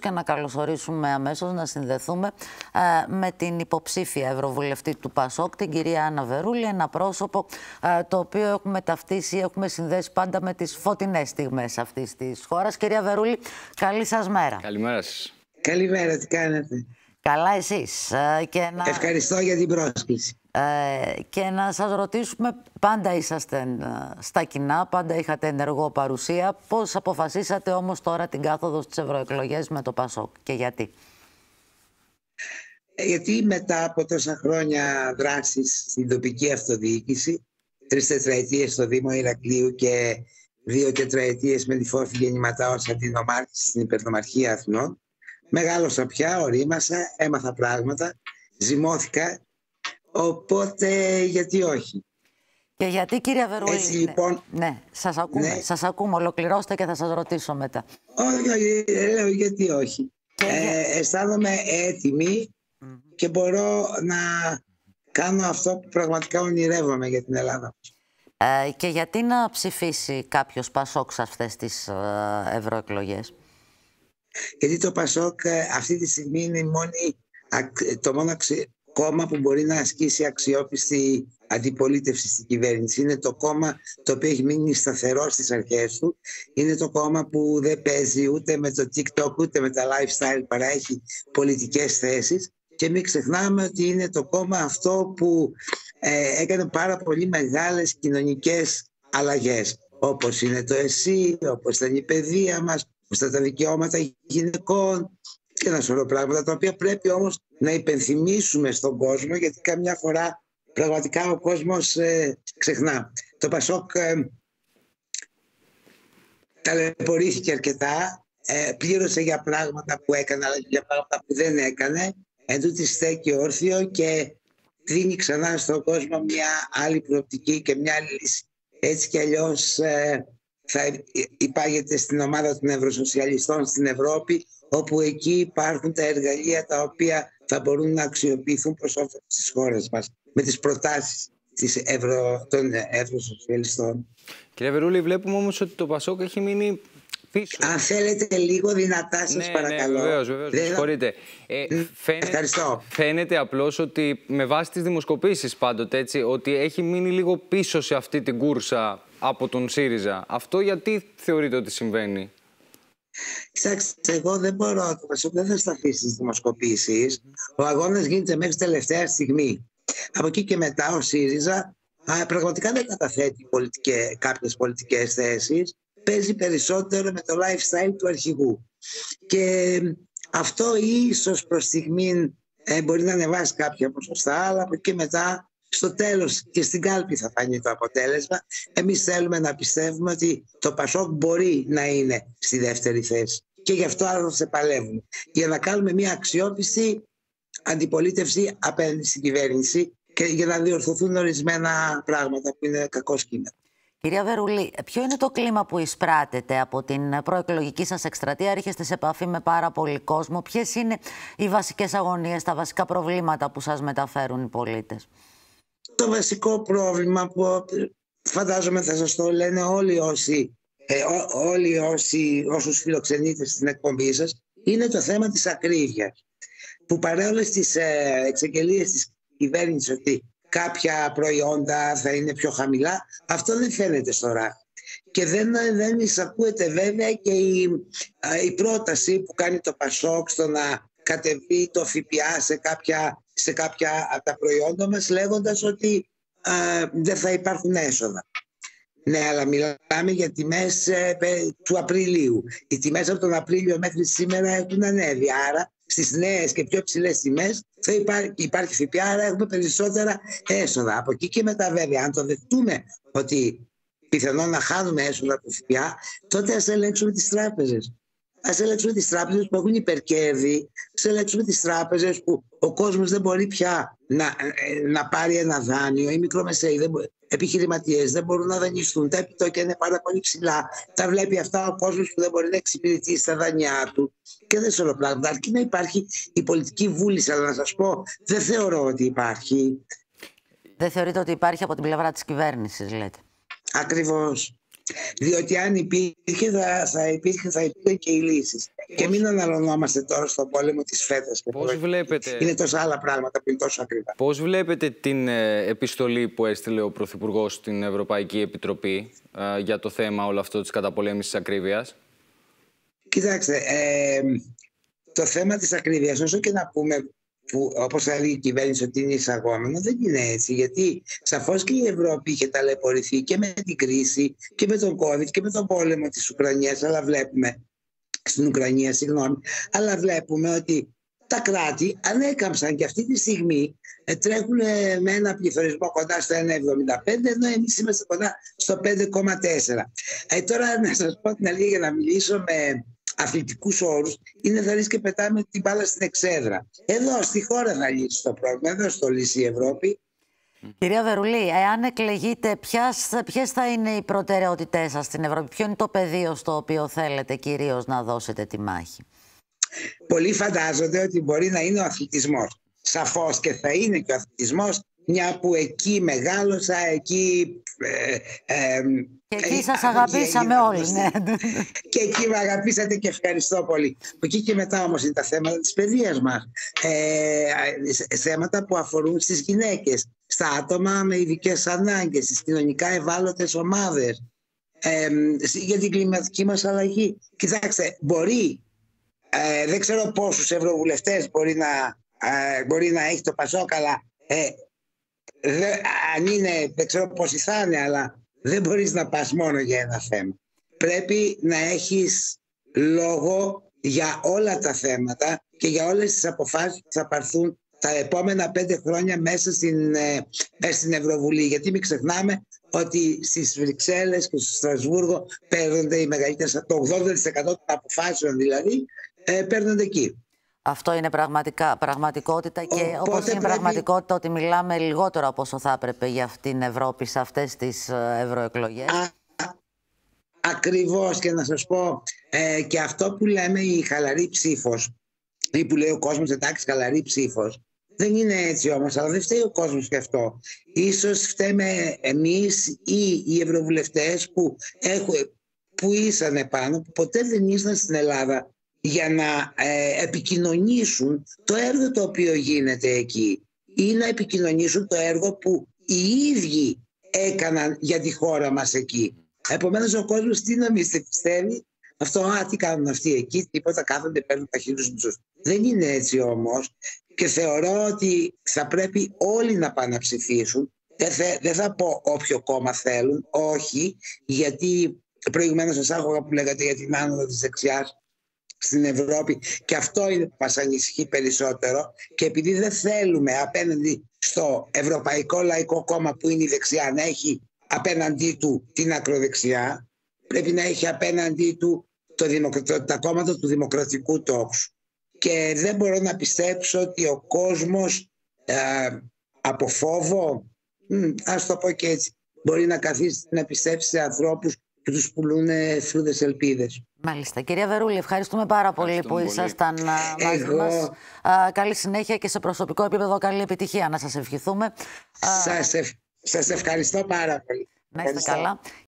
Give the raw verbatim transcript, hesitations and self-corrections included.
και να καλωσορίσουμε αμέσως, να συνδεθούμε ε, με την υποψήφια Ευρωβουλευτή του Πασόκ, την κυρία Άννα Βερούλη, ένα πρόσωπο ε, το οποίο έχουμε ταυτίσει, έχουμε συνδέσει πάντα με τις φωτεινές στιγμές αυτής της χώρας. Κυρία Βερούλη, καλή σας μέρα. Καλημέρα σας. Καλημέρα, τι κάνετε? Καλά εσείς. Ε, και να... Ευχαριστώ για την πρόσκληση. Ε, και να σας ρωτήσουμε, πάντα είσαστε στα κοινά, πάντα είχατε ενεργό παρουσία. Πώς αποφασίσατε όμως τώρα την κάθοδο στις ευρωεκλογές με το Πασόκ και γιατί? Γιατί μετά από τόσα χρόνια δράσης στην τοπική αυτοδιοίκηση, τρεις τετραετίες στο Δήμο Ηρακλείου και δύο τετραετίες με τη Φόφη Γεννηματά ως αντινομάρχης στην Υπερδομαρχία Αθηνών, μεγάλωσα πια, ορίμασα, έμαθα πράγματα, ζυμώθηκα. Οπότε γιατί όχι. Και γιατί, κυρία Βερούλη? Έτσι, λοιπόν, ναι, ναι, σας ακούμε, ναι. σας ακούμε, ολοκληρώστε και θα σας ρωτήσω μετά. Όχι, λέω γιατί όχι. Και... Ε, αισθάνομαι έτοιμη mm-hmm. και μπορώ να κάνω αυτό που πραγματικά ονειρεύομαι για την Ελλάδα. Ε, και γιατί να ψηφίσει κάποιος Πασόκ σε αυτές τις ε, ευρωεκλογές? Γιατί το Πασόκ αυτή τη στιγμή είναι μόνη, το μόνο αξι... κόμμα που μπορεί να ασκήσει αξιόπιστη αντιπολίτευση στην κυβέρνηση. Είναι το κόμμα το οποίο έχει μείνει σταθερό στις αρχές του. Είναι το κόμμα που δεν παίζει ούτε με το TikTok ούτε με τα lifestyle, παρά έχει πολιτικές θέσεις. Και μην ξεχνάμε ότι είναι το κόμμα αυτό που ε, έκανε πάρα πολύ μεγάλες κοινωνικές αλλαγές. Όπως είναι το ΕΣΥ, όπως ήταν η παιδεία μας, όπως ήταν τα δικαιώματα γυναικών και ένα σωρό πράγματα, τα οποία πρέπει όμως να υπενθυμίσουμε στον κόσμο, γιατί καμιά φορά πραγματικά ο κόσμος ε, ξεχνά. Το Πασόκ ε, ταλαιπωρήθηκε αρκετά, ε, πλήρωσε για πράγματα που έκανε, αλλά και για πράγματα που δεν έκανε. Εν τούτοις στέκει όρθιο και δίνει ξανά στον κόσμο μια άλλη προοπτική και μια άλλη λύση. Έτσι κι αλλιώς ε, θα υπάγεται στην ομάδα των Ευρωσοσιαλιστών στην Ευρώπη, όπου εκεί υπάρχουν τα εργαλεία τα οποία θα μπορούν να αξιοποιηθούν προς όφελος της χώρας μας με τις προτάσεις της Ευρω... των Ευρωσοσιαλιστών. Κύριε Βερούλη, βλέπουμε όμως ότι το Πασόκ έχει μείνει πίσω. Αν θέλετε λίγο δυνατά σας ναι, παρακαλώ. Ναι, βεβαίως, βεβαίως, Δεν... με συγχωρείτε. Ε, φαίνεται, Ευχαριστώ. Φαίνεται απλώς ότι με βάση τις δημοσκοπήσεις πάντοτε, έτσι, ότι έχει μείνει λίγο πίσω σε αυτή την κούρσα από τον ΣΥΡΙΖΑ. Αυτό γιατί θεωρείτε ότι συμβαίνει? Κοιτάξτε, εγώ δεν μπορώ, το Πασόκ δεν θα σταθεί στις δημοσκοπήσεις. Ο αγώνας γίνεται μέχρι τελευταία στιγμή. Από εκεί και μετά ο ΣΥΡΙΖΑ α, πραγματικά δεν καταθέτει πολιτικές, κάποιες πολιτικές θέσεις. Παίζει περισσότερο με το lifestyle του αρχηγού. Και αυτό ίσως προς στιγμή ε, μπορεί να ανεβάσει κάποια ποσοστά, αλλά από εκεί μετά στο τέλος και στην κάλπη θα φανεί το αποτέλεσμα. Εμείς θέλουμε να πιστεύουμε ότι το Πασόκ μπορεί να είναι στη δεύτερη θέση. Και γι' αυτό άλλο σε παλεύουμε. Για να κάνουμε μια αξιόπιστη αντιπολίτευση απέναντι στην κυβέρνηση και για να διορθωθούν ορισμένα πράγματα που είναι κακό κείμενο. Κυρία Βερούλη, ποιο είναι το κλίμα που εισπράτεται από την προεκλογική σας εκστρατεία? Έρχεστε σε επαφή με πάρα πολύ κόσμο. Ποιες είναι οι βασικές αγωνίες, τα βασικά προβλήματα που σας μεταφέρουν οι πολίτες? Το βασικό πρόβλημα που φαντάζομαι θα σας το λένε όλοι όσοι, ε, ό, όλοι όσοι όσους φιλοξενείτε στην εκπομπή σας, είναι το θέμα της ακρίβειας. Που παρά όλες τις ε, εξαγγελίες της κυβέρνησης ότι κάποια προϊόντα θα είναι πιο χαμηλά, αυτό δεν φαίνεται στο ράφι. Και δεν, δεν εισακούεται βέβαια και η, η πρόταση που κάνει το Πασόκ στο να κατεβεί το ΦΠΑ σε κάποια, σε κάποια από τα προϊόντα μας, λέγοντας ότι α, δεν θα υπάρχουν έσοδα. Ναι, αλλά μιλάμε για τιμές ε, του Απριλίου. Οι τιμές από τον Απρίλιο μέχρι σήμερα έχουν ανέβει. Άρα στις νέες και πιο ψηλές τιμές θα υπάρχει, υπάρχει ΦΠΑ, άρα έχουμε περισσότερα έσοδα. Από εκεί και μετά βέβαια, αν το δεχτούμε ότι πιθανόν να χάνουμε έσοδα από ΦΠΑ, τότε ας ελέγξουμε τις τράπεζες. Ας ελέγξουμε τις τράπεζες που έχουν υπερκέρδη, ας ελέγξουμε τις τράπεζες που ο κόσμος δεν μπορεί πια να, να πάρει ένα δάνειο, οι μικρομεσαίοι δεν μπορεί, επιχειρηματίες δεν μπορούν να δανειστούν, τα επιτόκια είναι πάρα πολύ ψηλά, τα βλέπει αυτά ο κόσμος που δεν μπορεί να εξυπηρετήσει τα δανειά του και δεν σε όλα πράγματα. Αρκεί να υπάρχει η πολιτική βούληση, αλλά να σας πω, δεν θεωρώ ότι υπάρχει. Δεν θεωρείτε ότι υπάρχει από την πλευρά της κυβέρνησης, λέτε? Ακριβώς. Διότι αν υπήρχε θα, θα υπήρχε θα υπήρχε και οι λύσεις. Πώς... Και μην αναλωνόμαστε τώρα στον πόλεμο της φέτας. Πώς βλέπετε... Είναι τόσα άλλα πράγματα που είναι τόσο ακριβά. Πώς βλέπετε την ε, επιστολή που έστειλε ο Πρωθυπουργός στην Ευρωπαϊκή Επιτροπή ε, για το θέμα όλο αυτό της καταπολέμησης της ακρίβειας? Κοιτάξτε, ε, το θέμα της ακρίβειας, όσο και να πούμε, που, όπως θα λέει η κυβέρνηση ότι είναι εισαγόμενο, δεν είναι έτσι. Γιατί σαφώς και η Ευρώπη είχε ταλαιπωρηθεί και με την κρίση και με τον COVID και με τον πόλεμο της Ουκρανίας, αλλά βλέπουμε, στην Ουκρανία, συγγνώμη, αλλά βλέπουμε ότι τα κράτη ανέκαμψαν και αυτή τη στιγμή ε, τρέχουν ε, με ένα πληθωρισμό κοντά στο ένα κόμμα εβδομήντα πέντε, ενώ εμείς είμαστε κοντά στο πέντε κόμμα τέσσερα. Ε, τώρα να σας πω την αλήθεια, για να μιλήσω με αθλητικούς όρους, είναι θα λύσει και πετάμε την μπάλα στην εξέδρα. Εδώ στη χώρα θα λύσει το πρόβλημα, εδώ στο λύσει η Ευρώπη. Κυρία Βερουλή, εάν εκλεγείτε, ποιες θα είναι οι προτεραιότητές σας στην Ευρώπη, ποιο είναι το πεδίο στο οποίο θέλετε κυρίως να δώσετε τη μάχη? Πολλοί φαντάζονται ότι μπορεί να είναι ο αθλητισμός. Σαφώς και θα είναι και ο αθλητισμός, μια που εκεί μεγάλωσα, εκεί... Ε, ε, και εκεί σας αγαπήσαμε όλοι, ναι. Και εκεί με αγαπήσατε και ευχαριστώ πολύ. Από εκεί και μετά όμως είναι τα θέματα της παιδείας μας. Ε, θέματα που αφορούν στις γυναίκες, στα άτομα με ειδικές ανάγκες, στις κοινωνικά ευάλωτες ομάδες, ε, για την κλιματική μας αλλαγή. Κοιτάξτε, μπορεί, ε, δεν ξέρω πόσους ευρωβουλευτές μπορεί να, ε, μπορεί να έχει το Πασόκ, αλλά ε, δε, αν είναι, δεν ξέρω πόσοι θα είναι, αλλά δεν μπορείς να πας μόνο για ένα θέμα. Πρέπει να έχεις λόγο για όλα τα θέματα και για όλες τις αποφάσεις που θα πάρθουν τα επόμενα πέντε χρόνια μέσα στην, μέσα στην Ευρωβουλή. Γιατί μην ξεχνάμε ότι στις Βρυξέλλες και στο Στρασβούργο παίρνονται οι μεγαλύτερες, το ογδόντα τοις εκατό των αποφάσεων δηλαδή, παίρνονται εκεί. Αυτό είναι πραγματικά, πραγματικότητα και Οπότε όπως είναι πρέπει... πραγματικότητα ότι μιλάμε λιγότερο από όσο θα έπρεπε για αυτήν την Ευρώπη σε αυτές τις ευρωεκλογές. Α, ακριβώς, και να σας πω ε, και αυτό που λέμε η χαλαρή ψήφος ή που λέει ο κόσμος εντάξει χαλαρή ψήφος, δεν είναι έτσι όμως, αλλά δεν φταίει ο κόσμος και αυτό. Ίσως φταίμε εμείς ή οι ευρωβουλευτές που, έχουν, που ήσαν πάνω, που ποτέ δεν ήσαν στην Ελλάδα για να ε, επικοινωνήσουν το έργο το οποίο γίνεται εκεί ή να επικοινωνήσουν το έργο που οι ίδιοι έκαναν για τη χώρα μας εκεί. Επομένως ο κόσμος τι νομίζετε, πιστεύει αυτό, α, τι κάνουν αυτοί εκεί, τίποτα, κάθονται, παίρνουν τα χείλους τους. Δεν είναι έτσι όμως και θεωρώ ότι θα πρέπει όλοι να πάνε να ψηφίσουν. Δεν θα, δεν θα πω όποιο κόμμα θέλουν, όχι, γιατί προηγουμένως σας άκουγα που λέγατε για την άνοδο της δεξιάς στην Ευρώπη και αυτό είναι που μας ανησυχεί περισσότερο, και επειδή δεν θέλουμε απέναντι στο Ευρωπαϊκό Λαϊκό Κόμμα που είναι η δεξιά να έχει απέναντί του την ακροδεξιά, πρέπει να έχει απέναντί του το δημοκρατικό, τα κόμματα του δημοκρατικού τόξου. Και δεν μπορώ να πιστέψω ότι ο κόσμος ε, από φόβο, μ, ας το πω και έτσι, μπορεί να καθίσει να πιστέψει σε ανθρώπους που τους πουλούν φρούδες ελπίδες. Μάλιστα. Κυρία Βερούλη, ευχαριστούμε πάρα πολύ που πολύ. ήσασταν μαζί Εγώ... μας. Α, καλή συνέχεια και σε προσωπικό επίπεδο καλή επιτυχία να σας ευχηθούμε. Σας, ευ... σας ευχαριστώ πάρα πολύ. Να είστε καλά.